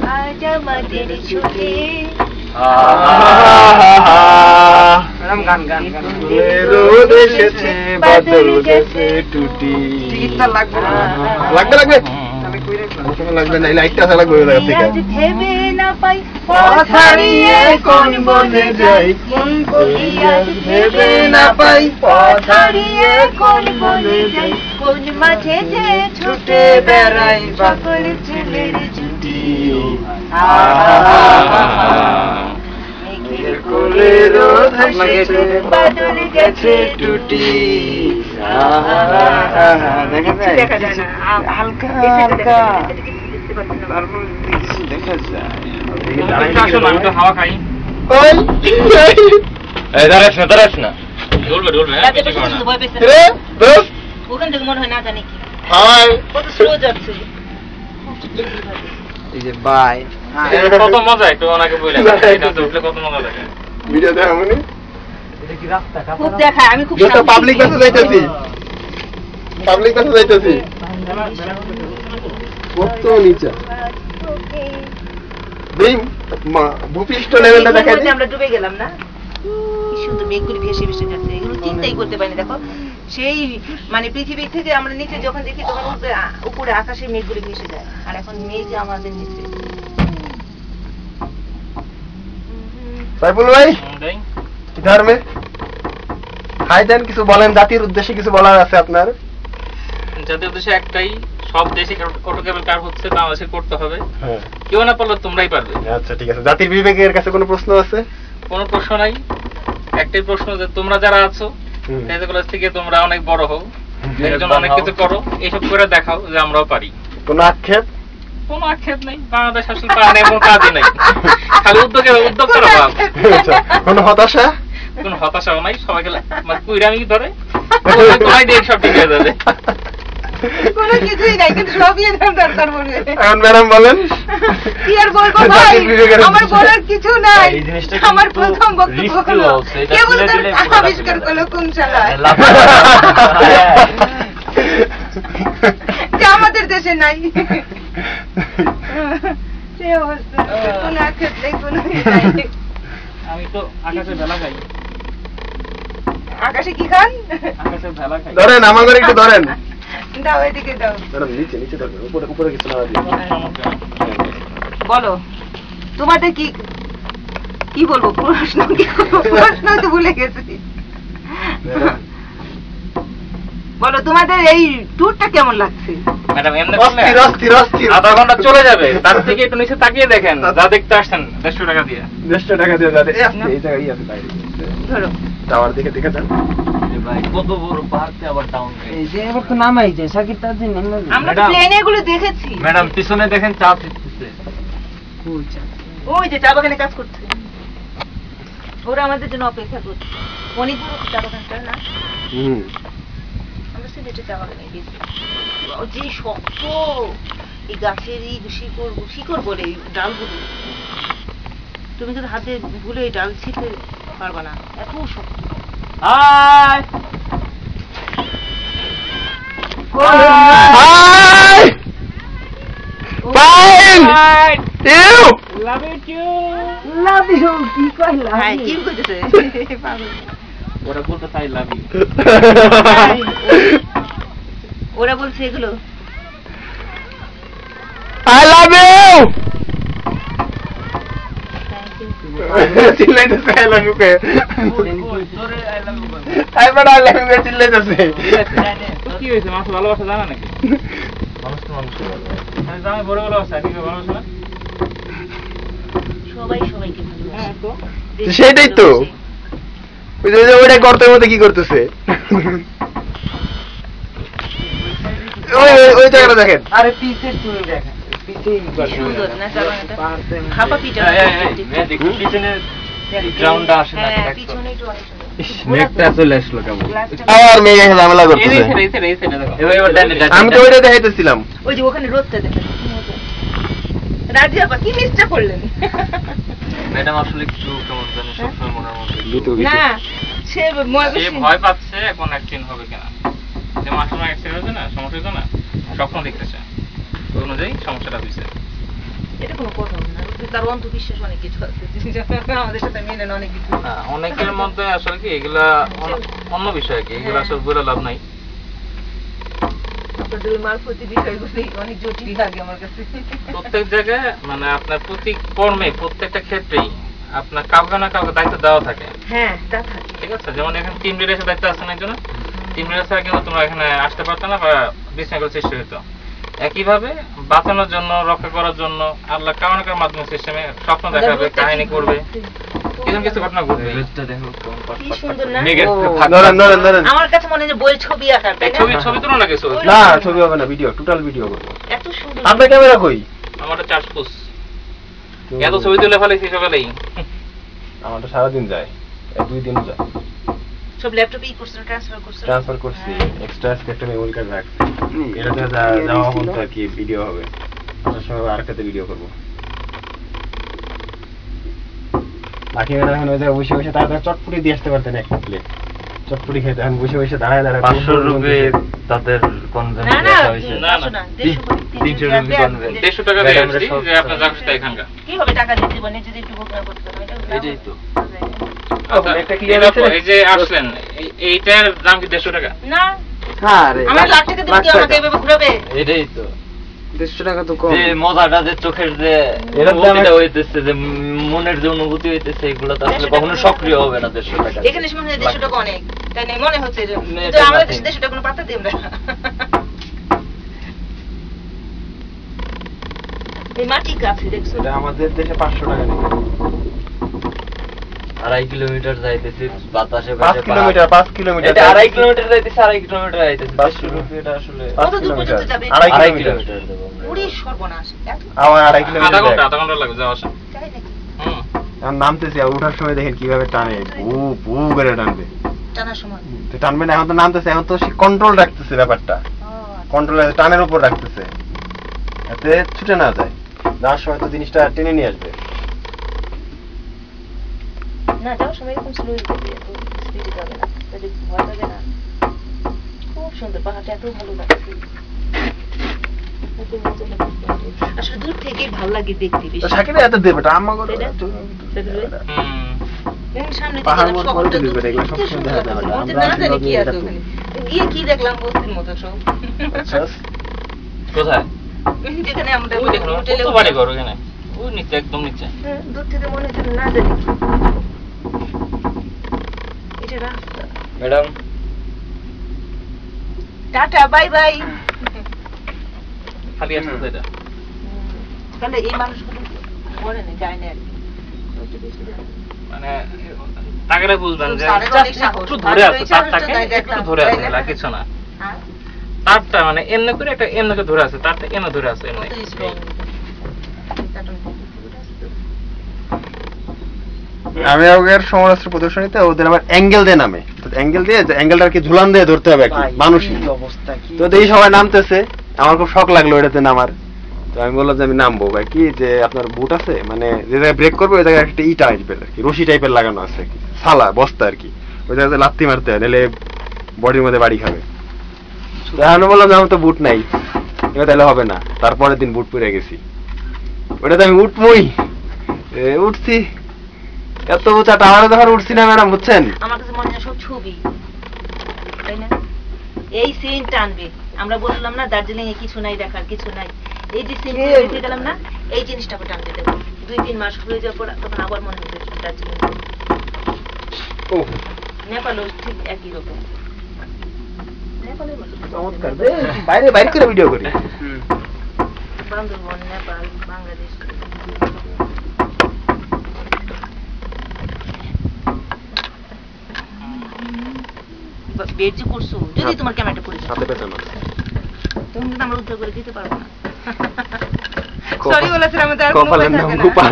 আজ আমাদের ছুটি ম্যাডাম গান গান গান রোদ এসেছে বাদল গেছে টুটি টিকিটটা লাগবে না লাগবে লাগবে আমি কই রাখলাম কোনো লাগবে না, এই লাইটটা আসা লাগবে ওই জায়গা থেকে। আজ ভেবে না পাই পথ হারিয়ে কোন বনে যাই, মন বলি আজ ভেবে না পাই পথ হারিয়ে কোন বনে যাই, কোন মাঠে যে ছুটে বেড়াই সকল ছেলের ছুটি মেঘের কোলে রোদ হেসেছে বাদল গেছে টুটি দেখা যায় দেখা যায় না হালকা হালকা তারপর কিছু দেখা যায়। আমি তো হাওয়া খাই ওই এই দাঁড়াস না ডলবে ডলবে রাতে বসে শুধু ভয় পেয়েছে রে দোস্ত ওখান থেকে মনে হয় না জানি কি হাই কত স্লো যাচ্ছে এই যে বাই কত মজা একটু ওনাকে বলে এটা উঠলে কত মজা লাগে ভিডিও দেখা মনে খুব দেখায় আমি খুব দোস্ত পাবলিক বাসে যাইতেছি, পাবলিক বাসে যাইতেছি কত নিচে বিম ভূপৃষ্ঠ লেভেলটা দেখা যায়। আমরা ডুবে গেলাম না কি সুন্দর মেঘগুলি ভেসে ভেসে যাচ্ছে এগুলো চিন্তাই করতে পারিনি দেখো সেই মানে পৃথিবী থেকে আমরা নিচে যখন দেখি তখন উপরে আকাশে মেঘগুলি ভেসে যায় আর এখন মেঘ আমাদের নিচে সাইফুল ভাই ইধার মে হাই দেন, কিছু বলেন, জাতির উদ্দেশ্যে কিছু বলার আছে আপনার? জাতীয় উদ্দেশ্যে একটাই, সব দেশে অটো কেবল কার হচ্ছে বাংলাদেশে করতে হবে, হ্যাঁ কেউ না পারলে তোমরাই পারবে। আচ্ছা ঠিক আছে। জাতির বিবেকের কাছে কোনো প্রশ্ন আছে? কোনো প্রশ্ন নাই, একটাই প্রশ্ন যে তোমরা যারা আছো তেজ কলেজ থেকে তোমরা অনেক বড় হও, একজন অনেক কিছু করো, এইসব করে দেখাও যে আমরাও পারি। কোনো আক্ষেপ? কোনো আক্ষেপ নেই, বাংলাদেশ আসলে পারে এমন কাজই নাই, খালি উদ্যোগ করা ভাব। আচ্ছা, কোনো হতাশা? কোনো হতাশাও নাই, সবাইকে মানে কুইরামি ধরে তোমায় দিয়ে সব ঠিক হয়ে যাবে। কোনো কিছুই নাই কিন্তু সবই দরকার পড়বে এখন ম্যাডাম বলেন কি আর বলবো ভাই আমার বলার কিছু নাই আমার প্রথম বক্তব্য হলো কেবল আবিষ্কার করলো কোন শালায় যে আমাদের দেশে নাই সে অবস্থা কোনো ক্ষেত্রে কোনো আমি তো আকাশে ভেলা খাই। আকাশে কি খান আকাশে ভেলা খাই। ধরেন আমার ঘরে একটু ধরেন। দাও এদিকে দাও ম্যাডাম নিচে নিচে ধরবেন, উপরে উপরে কিছু না দিয়ে। বলো তোমাদের কি কি বলবো প্রশ্ন কি করবো? প্রশ্ন তো ভুলে গেছি বলো তোমাদের এই ট্যুরটা কেমন লাগছে ম্যাডাম এমনি অস্থির অস্থির অস্থির। আধা ঘন্টা চলে যাবে, তার থেকে একটু নিচে তাকিয়ে দেখেন যা দেখতে আসছেন 150 টাকা দিয়ে। 150 টাকা দিয়ে যাবে। এই জায়গায় আছে বাইরে ধরো টাওয়ার দিকে দেখে দেন। ভাই কত বড় পাহাড়তে আবার টাউন। এই যে এবার তো নামাই যায় সাকিব তার দিন আমরা তো প্লেনে এগুলো দেখেছি ম্যাডাম পিছনে দেখেন চা দিতেছে। ওই যে চা বাগানে কাজ করছে ওরা আমাদের জন্য অপেক্ষা করছে অনেক বড় চা বাগানটা না আমরা সিলেটে চা বাগানে গেছি ও যে শক্ত এই গাছের এই শিকড় বলে এই ডালগুলো তুমি কিন্তু হাতে ভুলে এই ডাল ছিঁড়তে পারবা না এত শক্ত hi hi fine you love you. Love you কি কইলা হ্যাঁ কি কইতেছে পাগল ওরা বলতে চাই লাভ ইউ। ওরা বলছে এগুলো আই লাভ ইউ চিল্লাইতেছে আই লাভ ইউ কে তোরে আই লাভ ইউ। আই বড় আই লাভ ইউ কে চিল্লাইতেছে। তো কি হয়েছে, মানুষ ভালোবাসা জানা নাকি? মানুষ তো মানুষ জামাই বড় ভালোবাসা কি ভালোবাসা না? সবাই সবাইকে ভালোবাসে হ্যাঁ তো সেটাই তো ওই যে ওইটা গর্তের মধ্যে কি করতেছে ওই ওই জায়গাটা দেখেন। আরে পিছে চুল দেখেন পিছেই সুন্দর না চা বাগানটা খাপা পিঠা দেখুন পিছনে গ্রাউন্ডটা আসে না হ্যাঁ পিছনে একটু অনেক সুন্দর মেঘটা চলে আসলো কেমন। আর মেয়ে এসে ঝামেলা করতেছে। এই সাইডে দেখো এবার ডানে আমি তো ওইটা দেখাইতেছিলাম। ওই যে ওখানে রোদটা দেখেন রাজি আপা কি মিসটা করলেন ম্যাডাম আসলে একটু কেমন জানি সবসময় মনের মধ্যে না সে সে ভয় পাচ্ছে এখন অ্যাক্সিডেন্ট হবে কিনা, যে মাসে অ্যাক্সিডেন্ট হয়েছে না, সমস্যা হয়েছে না, স্বপ্ন দেখতেছে, ওই অনুযায়ী সমস্যাটা হয়েছে। এটা কোনো কথা না কিন্তু তার অন্ধবিশ্বাস অনেক কিছু আছে আমাদের সাথে মেনে নেয় অনেক কিছু। হ্যাঁ, অনেকের মধ্যে আসলে কি এগুলা অন্য বিষয় কি, এগুলা আসলে বলে লাভ নাই। আপনাদের ওই মারফতি বিষয়গুলি অনেক জটিল লাগে আমার কাছে। প্রত্যেক জায়গায় মানে আপনার প্রতি কর্মে প্রত্যেকটা ক্ষেত্রেই আপনার কাউকে না কাউকে দায়িত্ব দেওয়া থাকে। হ্যাঁ তা থাকে। ঠিক আছে, যেমন এখানে টিম লিডার দায়িত্ব আছে না একজনের, টিম লিডার ছাড়া কিন্তু তোমরা এখানে আসতে পারতো না বা বিশৃঙ্খলা সৃষ্টি হতো। একইভাবে বাঁচানোর জন্য, রক্ষা করার জন্য আল্লাহ কারো না কারোর মাধ্যমে সিস্টেমে স্বপ্ন দেখাবে, কাহিনী করবে, কিছু কিছু ঘটনা ঘটবে। কি সুন্দর না? ধরেন আমার কাছে মনে হয় যে বইয়ের ছবি আঁকা, তাই না? ছবি তুলো না কিছু। না ছবি হবে না, ভিডিও, টোটাল ভিডিও করবো। এত সুন্দর। আপনার ক্যামেরা কই? আমারটা চার্জ পোস, এত ছবি তুলে ফেলেছি সকালেই। আমারটা সারাদিন যায়, 2 দিন যায়। সব ল্যাপটপেই করছেন, ট্রান্সফার করছেন? ট্রান্সফার করছি, এক্সট্রা একটা মেমোরি কার্ড রাখছি। এটাতে যাওয়া বলতে আর কি ভিডিও হবে, আসার সময় আরেকটাতে ভিডিও করবো। বাকি এখন ওই জায়গায় বসে বসে তাড়াতাড়ি চটপুটি দিয়ে আসতে পারতেন, একটা প্লেট চটপুটি খেতে। এখন বসে বসে দাঁড়ায় 500 রুপি তাদের কনভেন্ট না না, হয়েছে। না, না, 300 রুপি কনভেন্ট। 150 টাকা দিয়ে আসছি যে আপনার যা খুশি তাই খানগা। কি হবে টাকা দিতে জীবনে যদি একটু ভোগ না করতে হয়? এটাই তো। আচ্ছা, একটা clear দেখো, আছে না? এই যে আসলেন, এইটার দাম কি 150 টাকা? না, আরে আমার লাখ টাকা দিলে কি আমাকে এভাবে ঘুরাবে? এটাই তো 150 টাকা তো কম। যে মজাটা, যে চোখের যে এটার দাম অনুভূতিটা হইতেছে, যে মনের যে অনুভূতি হইতেছে, এগুলো তো আসলে কখনো সক্রিয় হবে না 150 টাকা। এখানে মনে হয় 150 টাকা অনেক, তাই না? মনে হচ্ছে যে এটা কিন্তু আমাদের nothing। 150 টাকা কোনো পাত্তা দিই আমরা। এই মাটি গাছে দেখছো? এটা আমাদের দেশে 500 টাকা নেই। 2.5 কিলোমিটার যাইতেছি বাতাসে 5 কিলোমিটার, 5 কিলোমিটার। এটা 2.5 কিলোমিটার যাইতেছি, 2.5 কিলোমিটার যাইতেছি। 150 রুপি এটা আসলে 5 কত দূর কিলোমিটার, পর্যন্ত যাবে? 2.5 2.5 কিলোমিটার। কিলোমিটার দেবো আমরা। পুরি সর্বনাশ। এত আমার 2.5 কিলোমিটার। আধা ঘন্টা লাগবে যাওয়া আসা। তাই নাকি? হুম। এখন নামতেছি, আর ওঠার সময় দেখেন কিভাবে টানে, ভু করে টানবে। টানার সময়। তো টানবে না, এখন তো নামতেছে, এখন তো সে কন্ট্রোল রাখতেছে ব্যাপারটা, কন্ট্রোল টানের উপর রাখতেছে, এতে ছুটে না যায়। যাওয়ার সময় তো জিনিসটা টেনে নিয়ে আসবে। না, যাওয়ার সময় এরকম স্লো যাবে, এত স্পিডে যাবে না, তাহলে ভয় লাগে না। খুব সুন্দর, পাহাড়টা এত ভালো লাগছে। এত মজা লাগছে। আসলে দূর থেকেই ভালো লাগে দেখতে বেশি। তো সাকিবে এত দেবে, এটা আম্মা করে। তাই না? সাকিব ভাই? হুম। এখানে সামনে দিকে পাহাড় গেলাম, মোড় শহরটা পরে দূর দিবে, থেকে এগুলো কি সবসময় সুন্দর দেখা যায় লাগছে। না। মনে হচ্ছে আমরা না জানি কি আসলে আছে এরকম। ওখানে। গিয়ে কি দেখলাম বস্তির মতো সব। আচ্ছা, কোথায়? যেখানে আমরা ওই দেখুন, হোটেলে কত বাড়ি ঘর ওখানে, ওই নিচে, একদম নিচে। হ্যাঁ, দূর থেকে মনে হচ্ছে না জানি কি। এটা রাস্তা। Madam, tata, bye bye. খালি আসতে এটা। তাহলে এই মানুষগুলো মরে না, যায় না আর কি। ওইটা বেশি যায় না। মানে তাকে বুঝবেন যে তাদের অনেক সাহস। একটু ধরে আছে, তাদের তারটাকে সাহসটা তাই একটু দেখলাম, ধরে আছে, তাই না? আর কিছু না। হ্যাঁ? তারটা মানে এমনি করে একটা এমনি করে ধরে আছে, তারটা এমনি ধরে আছে এমনি। কত strong। কার্টুন কম্পিউটার আছে তো। আমি আগের সমরাস্ত্র প্রদর্শনীতে ওদের আবার অ্যাঙ্গেল দিয়ে নামে, তো অ্যাঙ্গেল দিয়ে, অ্যাঙ্গেলটা আর কি ঝুলান দিয়ে ধরতে হবে আর কি, মানুষই। অবস্থা কি? তো এই সবাই নামতেছে, আমার খুব শখ লাগলো এটাতে নামার। তো আমি বললাম যে আমি নামবো। ভাই কি যে আপনার বুট আছে, মানে যে জায়গায় ব্রেক করবে ওই জায়গায় একটা ইটা আসবে আর কি, রশি টাইপের লাগানো আছে, সালা বস্তা আর কি, ওই জায়গাতে লাত্তি মারতে হয়, নাহলে বডির মধ্যে বাড়ি খাবে। তো আমি বললাম যে আমার তো বুট নাই, এবার তাহলে হবে না। তারপরের দিন বুট পরে গেছি, ওটাতে আমি উঠবই, উঠছি। এত উঁচা টাওয়ারে যখন উঠছি না ম্যাডাম, বুঝছেন, আমার কাছে মনে হয় সব ছবি, তাই না? এই সিন টানবে। আমরা বললাম না দার্জিলিং এ কিছু নাই দেখার, কিছু নাই। এই যে সিন দেখে গেলাম না, এই জিনিসটাকে টানবে দেখো। 2-3 মাস হয়ে যাওয়ার পর তখন আবার মনে হবে দার্জিলিং। ও নেপালও ঠিক একই রকম। নেপালের মতো চমৎকার, বাইরে বাইরে করে ভিডিও করি। বান্দরবন, নেপাল, বাংলাদেশ। বেড যে করছো, যদি তোমার ক্যামেরাটা পড়ে যায় হাতে পেছানো তুমি কিন্তু আমরা উদ্ধার করে দিতে পারবো না। সরি বলেছিলাম, আমাদের আর কোনো কপালের উপায় নাম থাকে না। গোপাল।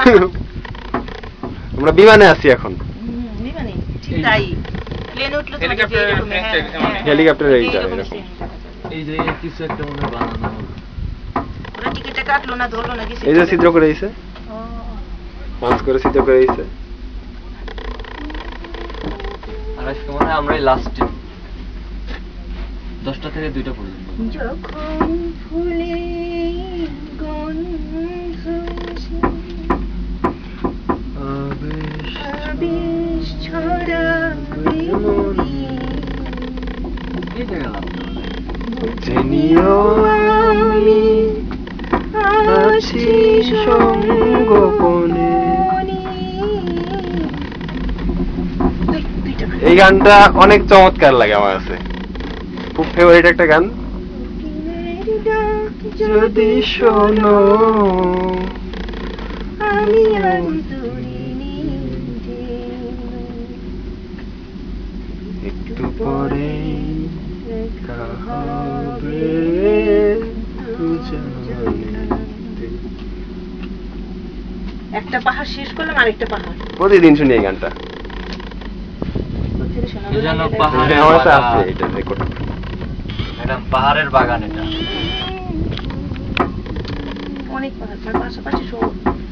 আমরা বিমানে আছি এখন, বিমানে ঠিক তাই। প্লেনে উঠলে তোমাকে হেলিকপ্টার, যে এরকম, হ্যাঁ, হ্যাঁ, হেলিকপ্টারে এইটা এইরকম এরকম। scene দেখা যাবে। এই যে কিছু একটা মনে হয় বানানো হবে। ওরা টিকিটটা কাটলো না, ধরলো না কিছু। এই যে ছিদ্র করে দিয়েছে, ও, পাঁচ করে ছিদ্র করে দিয়েছে। আর আজকে মনে হয় আমরাই লাস্টে 10টা থেকে 2টা পর্যন্ত। যখন ফুলে গন্ধ আছি সঙ্গোপনে। এই গানটা অনেক চমৎকার লাগে আমার কাছে, খুব ফেভারিট একটা গান। যদি শোনো আমি আজ দুরিনি একটু পরে দেখা হবে দুজনে। একটা পাহাড় শেষ করলাম আরেকটা পাহাড় প্রতিদিন শুনি এই গানটা। কোথা থেকে শোনা এই জন্য গেল? পাহাড়। আমার কাছে আছে এটা রেকর্ড। এটা পাহাড়ের বাগান এটা। অনেক পাহাড় তার পাশাপাশি সব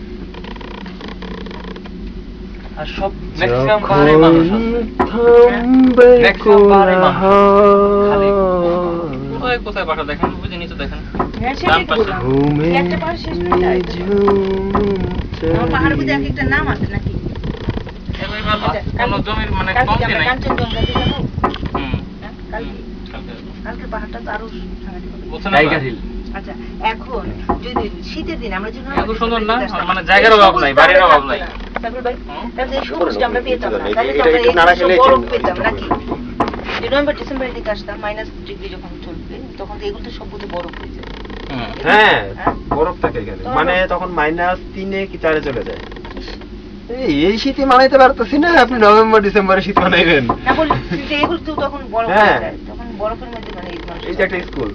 আর সব ম্যাক্সিমাম পাহাড়ে মানুষ আছে। থামবে Maximum পাহাড়ে মানুষ। খালি কোথায় কোথায় বাসা দেখেন, বুঝে নিচে দেখেন। হ্যাঁ সেটাই তো বললাম ঘুমে একটা পাহাড় শেষ করে যাই আমার পাহাড় বুঝে এক একটা নাম আছে নাকি এবার কোনো জমির মানে কালকে কমতি আমরা নাই। কাঞ্চনজঙ্ঘা দিয়ে যাবো হুম, হ্যাঁ, কালকে কালকে কালকের পাহাড়টা তো আরো সাংঘাতিক হবে। বলছেন টাইগার হিল। আচ্ছা এখন যদি শীতের দিন আমরা যদি এত সুন্দর না, মানে জায়গার অভাব নাই, বাড়ির অভাব নাই। তারপর ভাই হুম। তাহলে এই সবুজটা আমরা পেতাম না এটা- তাহলে তো এটা আমরা একটু এই নাড়া সব খেলেই বরফ ঠিক- পেতাম ঠিক নাকি হবে। যে নভেম্বর ডিসেম্বরের দিকে আসতাম -ডিগ্রি যখন চলবে তখন তো এগুলো তো সব বুঝে বরফ হয়ে যায় হুম। হ্যাঁ হ্যাঁ? বরফ থাকে এখানে, তখন- মানে তখন -3 কি 4 চলে যায়। এই শীতে মানাইতে পারতেছি না, আপনি নভেম্বর ডিসেম্বরে শীত মানাইবেন। না বলি যে এগুলো তো তখন বরফ হ্যাঁ। হয়ে যায় তখন বরফের মধ্যে মানে এই মানুষ এই যে একটা স্কুল,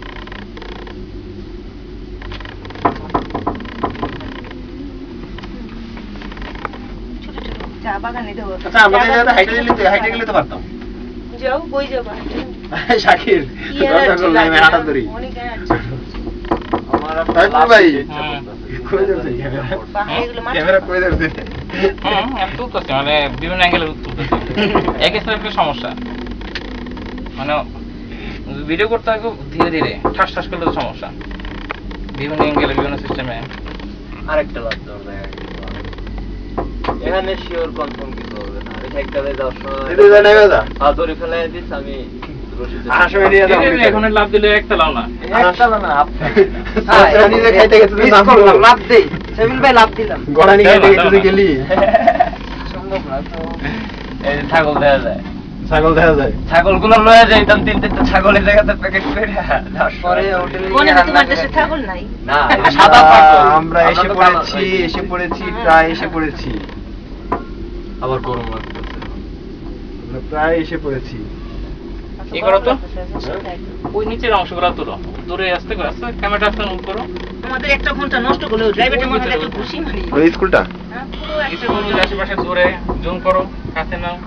ছোট ছোট চা বাগানে দেবো আচ্ছা আমরা হাইটে গেলে তো পারতাম। যাও বই যাবো শাকির কি আর দরজা আছে খুললে আমি লাগে হাঁটা না? ধরি। অনেক আর আছে। আমার আর তাইপুর লাভ ভাই। দিতে ইচ্ছা হুম। করতেছে। কই যাচ্ছে ক্যামেরা? পাহাড়ে এগুলো মাটি ক্যামেরা কই যাচ্ছে? হুম, আমি তুলতেছি, মানে বিভিন্ন অ্যাঙ্গেলে তুলতেছি। একই সাথে একটা সমস্যা, মানে ভিডিও করতে হয় খুব ধীরে ধীরে, ঠাস ঠাস করলে তো সমস্যা। বিভিন্ন অ্যাঙ্গেলে বিভিন্ন সিস্টেমে। আরেকটা লাভ দেওয়ার জায়গা কিন্তু আছে। এখানে শিওর কনফার্ম কিছু হবে না। আমি সাইকেলে যাওয়ার সময় এটা জানাই দাদা। ধরে ফেলাই দিস আমি রশিদে আসলে নিয়ে যাও। এখন লাভ দিলে একটা লাভ না। একটা না আপনি তোরা নিজে খাইতে গেছিস মিস না করলাম, লাভ দেই সেবিল ভাই লাভ দিলাম গড়ানি খাইতে দাও না, গেছিস গেলি সম্ভব না তো এই যে ছাগল দেখা যায়। ছাগল দেখা যায়। ছাগলগুলো লয়ে যাইতাম 3-4টা ছাগলের জায়গাতে প্যাকেট করে পরে হোটেলে মনে হয় তোমার দেশে ছাগল নাই না এটা সাদা পাগল আমরা এসে পড়েছি প্রায় এসে পড়েছি, আবার গরম লাগতেছে। আমরা প্রায় এসে পড়েছি। কি করো তো? ওই নিচের অংশগুলো তুলো, দূরে আসতে করে আসতে ক্যামেরাটা আসতে মুভ করো। আমাদের একটা ঘন্টা নষ্ট করলো ড্রাইভারটা মনে হয় একটা খুশি মারি ওই স্কুলটা হ্যাঁ, পুরো একটা কিছু করো, যে আশেপাশে দূরে জুম করো, কাছে নাও।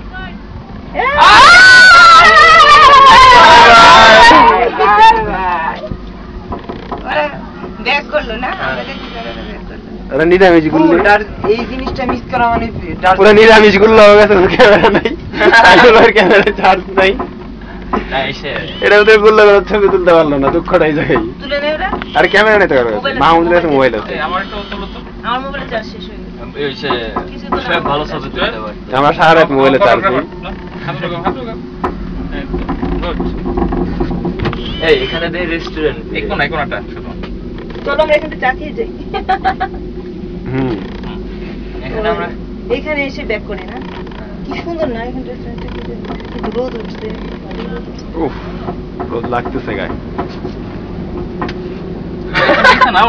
ব্যাক করলো না আমরা দেখি ব্যাক করলো ওরা নিরামিষ গুল্লি, এই জিনিসটা মিস করা মানে ডার- পুরো নিরামিষ গুল্লো হয়ে গেছে, ওর ক্যামেরা নাই, ছাগলের ক্যামেরা চার্জ নাই। না এসে এটা ওদের গুল্লো ছবি তুলতে পারলো না, দুঃখটাই জায়গায়। তুলে নেই ওরা আর ক্যামেরা নিতে পারবে, মাহমুদের কাছে মোবাইল আছে। এই, আমার একটু তুলো তো। আমার মোবাইলে চার্জ শেষ হয়ে গেছে ওই সে সব ভালো ছবি তুলতে পারে। আমরা সারা রাত মোবাইলে চার্জ দিই। হাত লাগাও, হাত লাগাও। Good. এই এখানে দেই রেস্টুরেন্ট এই কোনায়, কোনাটা শুধু। চলো আমরা এখান থেকে চা খেয়ে যাই হুম এখানে আমরা এখানে এসে ব্যাক করি না কি সুন্দর না এখানে রেস্টুরেন্টটা কিন্তু রোদ উঠছে উফ, রোদ লাগতেছে গায়ে। নাও।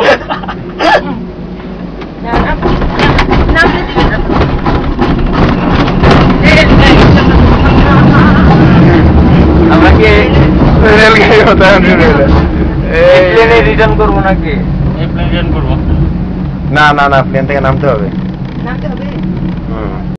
নামতে দিবে না আমরা কি রেলগাড়ি হতে হবে রেলে। এই প্লেনে রিটার্ন করব নাকি? এই প্লেন রিটার্ন করবো। না না না, প্লেন থেকে নামতে হবে। নামতে হবে